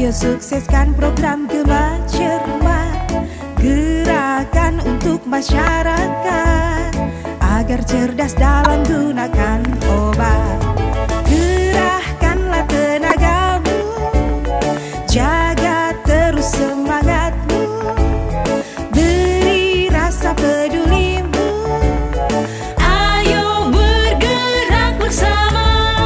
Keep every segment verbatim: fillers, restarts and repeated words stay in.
Ayo sukseskan program Gema Cermat, gerakan untuk masyarakat agar cerdas dalam gunakan obat. Gerahkanlah tenagamu, jaga terus semangatmu, beri rasa pedulimu. Ayo bergerak bersama,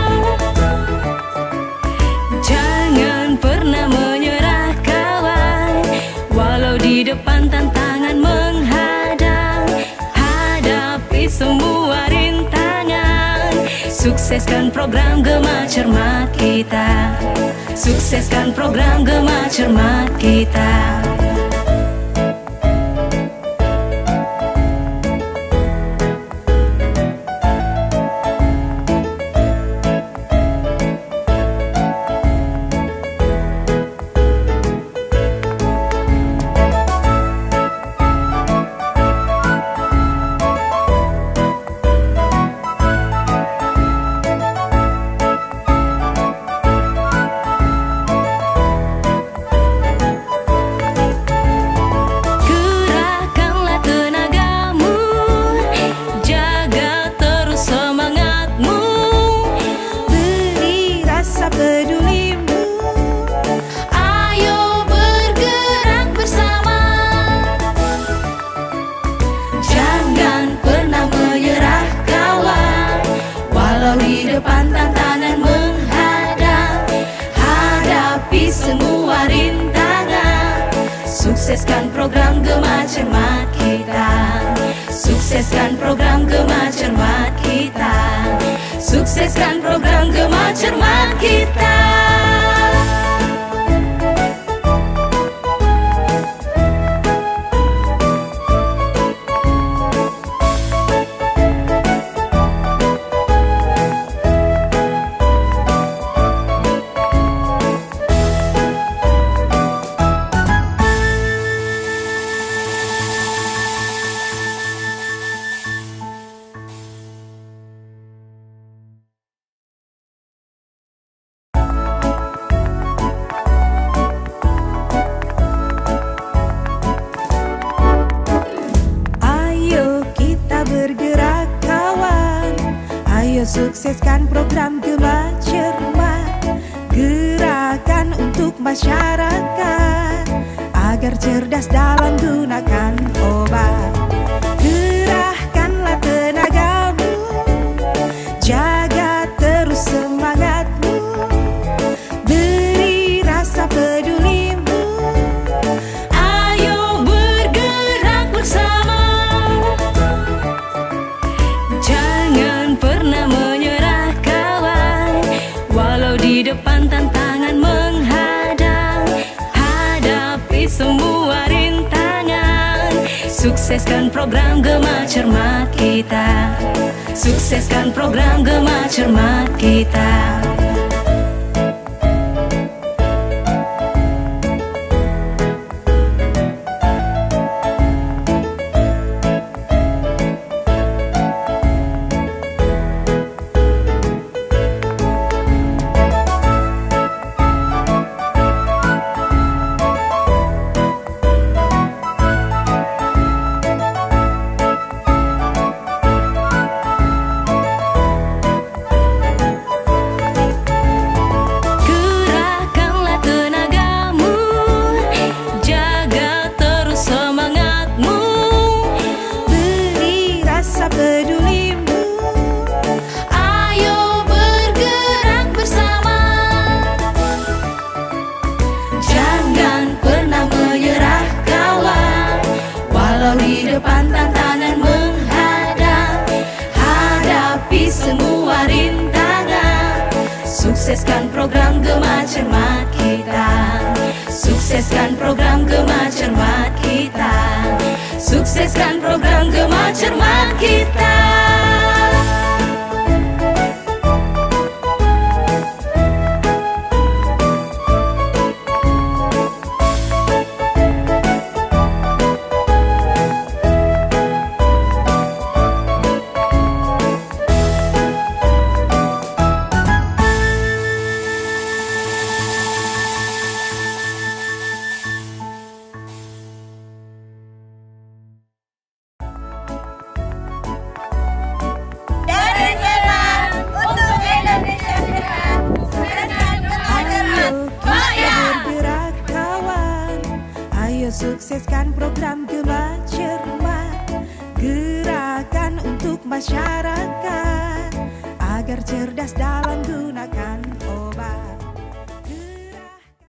jangan pernah menyerah kawan, walau di depan tantangan menghadang. Hadapi semua rintangan, sukseskan program Gema Cermat kita, sukseskan program Gema Cermat kita. Di depan tantangan menghadang, hadapi semua rintangan, sukseskan program Gema Cermat kita, sukseskan program Gema Cermat kita, sukseskan program Gema Cermat kita. Bergerak kawan, ayo sukseskan program Gema Cermat, gerakan untuk masyarakat agar cerdas dalam gunakan obat. Gerahkanlah tenagamu, jaga terus semangatmu, beri rasa pedulimu. Ayo bergerak bersama, jangan pernah menyerah kawan, walau di depan tantangan menghadang. Hadapi semua rintangan, sukseskan program Gema Cermat kita, sukseskan program Gema Cermat kita. Di depan tantangan menghadang, hadapi semua rintangan, sukseskan program Gema Cermat kita, sukseskan program Gema Cermat kita, sukseskan program Gema Cermat kita. sukseskan program Gema Cermat, gerakan untuk masyarakat agar cerdas dalam gunakan